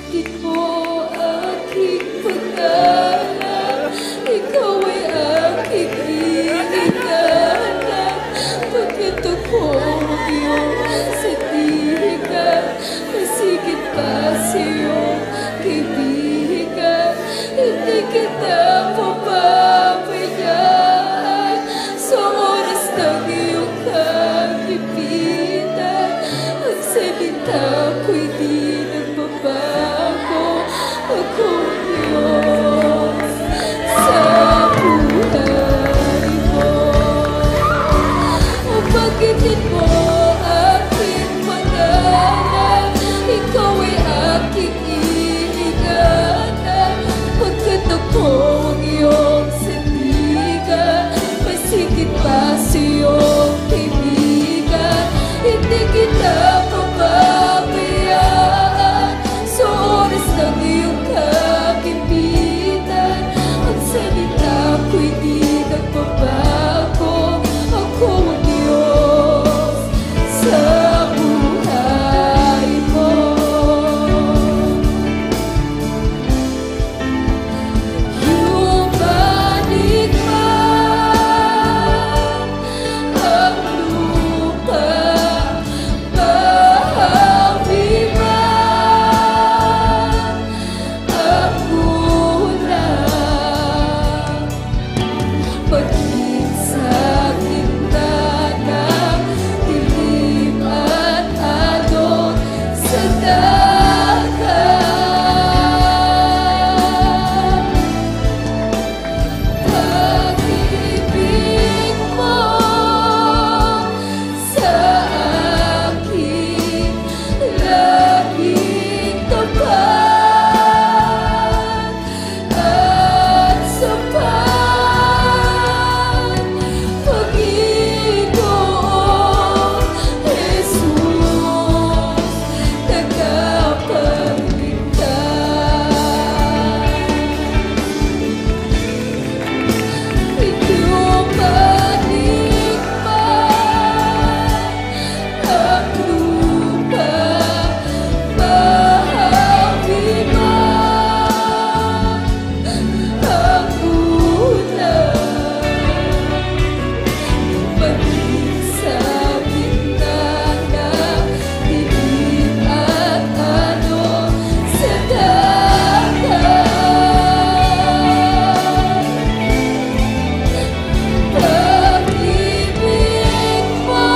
Banggitin mo aking pangalan, ikaw ay aking iniingalan. Pagkat ako ang iyong sandigan, masigit pa sa'yo kaibigan. Hindi kita papabayaan sa oras ng iyong kagipitan. Ang salita ko'y di nagbabago. Ako ang Diyos sa buhay mo. O banggitin mo aking pangalan, ikaw ay aking iingatan. Pagkat ako ang iyong sandigan, masigit pa sa'yong kaibigan. Hindi kita pababayaan sa oras ng iyong kagipitan. Ang salita ko'y di nagbabago. Ako ang Diyos sa buhay mo. Yumanig man ang lupa, bahawi man ang ulan, paging sa gitna ng dilim at alon sa dagat. Pag-ibig mo sa akin laging tapat at sapat. Panginoon Jesus, tagapagligtas. Yumanig man ang lupa, bahawi man ang ulan, paging sa gitna ng dilim at alon sa dagat. Pag-ibig mo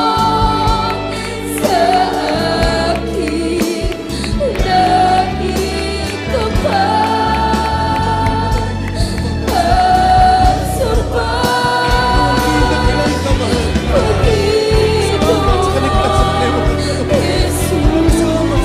sa akin laging tapat at sapat. Panginoon Jesus,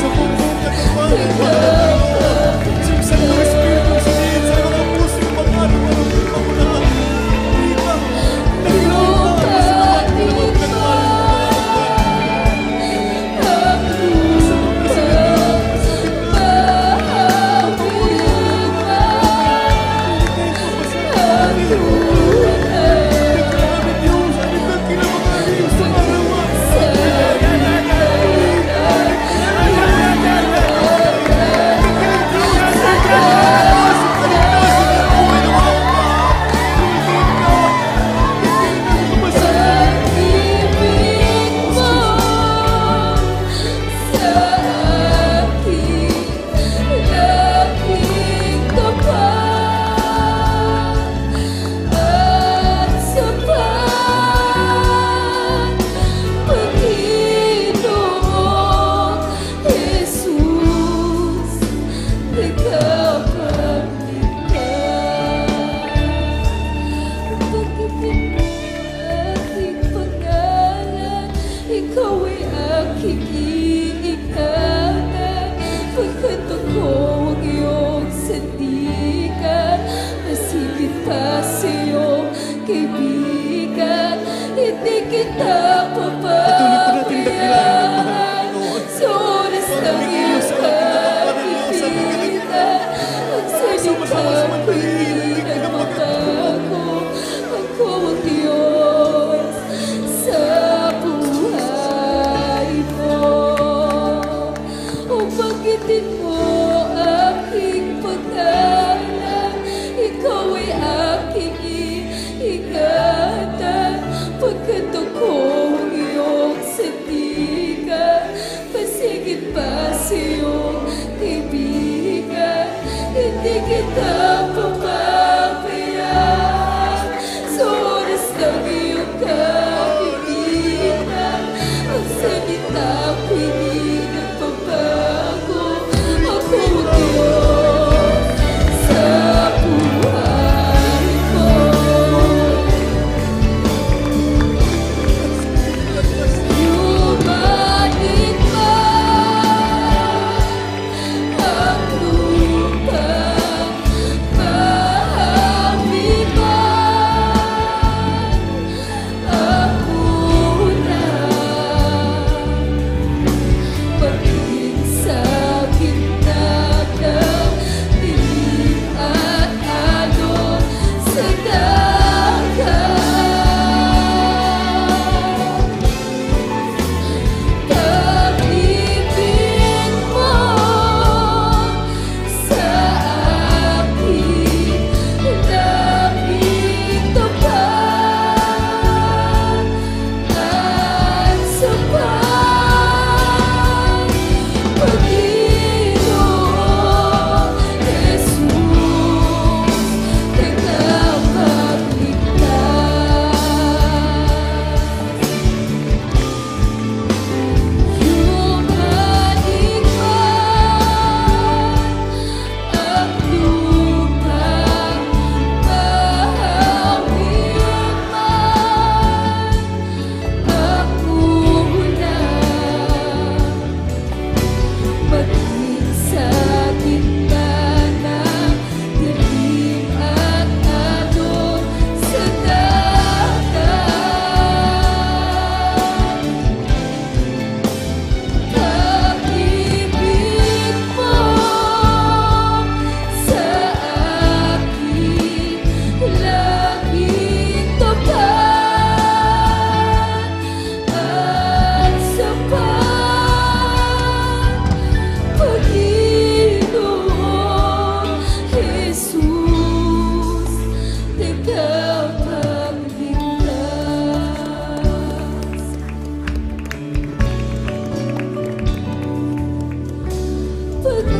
ikaw ay aking iingatan. Pagkat ako ang iyong sandigan, masigit pa sa'yong kaibigan. Hindi kita papabayaan sa oras ng iyong kagipitan. Ang salita ko'y di nagbabago. Ako ang Diyos sa buhay mo. O banggitin mo pangalan. Ikaw ay aking iingatan, pagkat ako'ng iyong sandigan. Pasigit pa sa iyong kaibigan, hindi kita papabayaan. Sa oras ng iyong kagipitan, ang salita ko'y di nagbabago. Ako ang Diyos sa buhay ko. Lumalit man ang lupa, bahagi man ako na. Paging sa gitna ng dilim at alon sa dagat, pag-ibig mo sa akin laging tapat at sapat. Panginoon Jesus, tagapagligtas. Lumalig man ang lupa, bahagi man ako na. Maging sa gitna ng dilim at alon sa dagat, pag-ibig mo sa akin laging tapat at sapat. Panginoon Jesus, tagapagligtas.